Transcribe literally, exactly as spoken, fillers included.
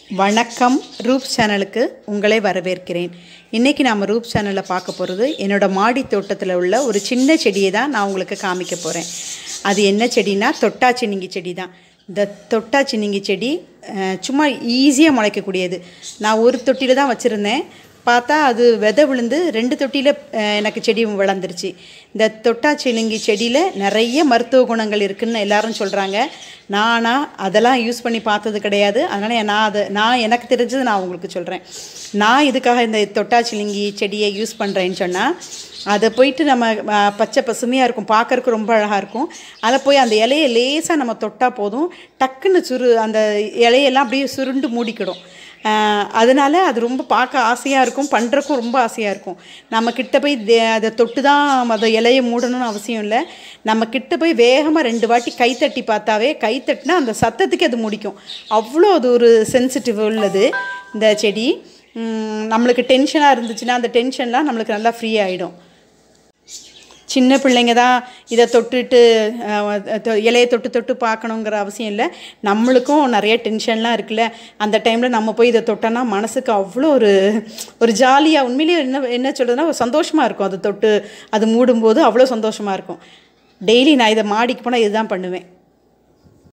வணக்கம் ரூப் சேனலுக்கு உங்களை வரவேற்கிறேன். இன்றைக்கி நாம் ரூப் சேனலில் பார்க்க போகிறது என்னோடய மாடி தோட்டத்தில் உள்ள ஒரு சின்ன செடியை தான் நான் உங்களுக்கு காமிக்க போகிறேன். அது என்ன செடினா தொட்டா சினுங்கி செடி தான். இந்த தொட்டா சினுங்கி செடி சும்மா ஈஸியாக முளைக்கக்கூடியது. நான் ஒரு தொட்டியில் தான் வச்சுருந்தேன். பார்த்தா அது விதை விழுந்து ரெண்டு தொட்டியில் எனக்கு செடி வளர்ந்துருச்சு. இந்த தொட்டா சினுங்கி செடியில் நிறைய மருத்துவ குணங்கள் இருக்குதுன்னு எல்லாரும் சொல்கிறாங்க. நானாக அதெல்லாம் யூஸ் பண்ணி பார்த்தது கிடையாது. அதனால் நான் அதை நான் எனக்கு தெரிஞ்சது நான் உங்களுக்கு சொல்கிறேன். நான் இதுக்காக இந்த தொட்டா சினுங்கி செடியை யூஸ் பண்ணுறேன்னு சொன்னால், அதை போயிட்டு நம்ம பச்சை பசுமையாக இருக்கும், பார்க்குறக்கு ரொம்ப அழகாக இருக்கும். அதை போய் அந்த இலையை லேசாக நம்ம தொட்டால் போதும், டக்குன்னு சுரு அந்த இலையெல்லாம் அப்படியே சுருண்டு மூடிக்கிடும். அதனால் அது ரொம்ப பார்க்க ஆசையாக இருக்கும், பண்ணுறக்கும் ரொம்ப ஆசையாக இருக்கும். நம்ம கிட்ட போய் அதை தொட்டு தான் அதை இலையை மூடணும்னு அவசியம் இல்லை. நம்ம கிட்ட போய் வேகமாக ரெண்டு வாட்டி கை தட்டி பார்த்தாவே, கை தட்டினா அந்த சத்தத்துக்கு அது முடிக்கும். அவ்வளோ அது ஒரு சென்சிட்டிவ் உள்ளது இந்த செடி. நம்மளுக்கு டென்ஷனாக இருந்துச்சுன்னா அந்த டென்ஷன்லாம் நம்மளுக்கு நல்லா ஃப்ரீ ஆகிடும். சின்ன பிள்ளைங்க தான் இதை தொட்டுட்டு இலையை தொட்டு தொட்டு பார்க்கணுங்கிற அவசியம் இல்லை. நம்மளுக்கும் நிறைய டென்ஷன்லாம் இருக்குல்ல, அந்த டைமில் நம்ம போய் இதை தொட்டோன்னா மனசுக்கு அவ்வளோ ஒரு ஒரு ஜாலியாக, உண்மையிலேயே என்ன என்ன சொல்கிறதுனா ஒரு சந்தோஷமாக இருக்கும். அதை தொட்டு அது மூடும்போது அவ்வளோ சந்தோஷமாக இருக்கும். டெய்லி நான் இதை மாடிக்கு போனால் இதுதான் பண்ணுவேன்.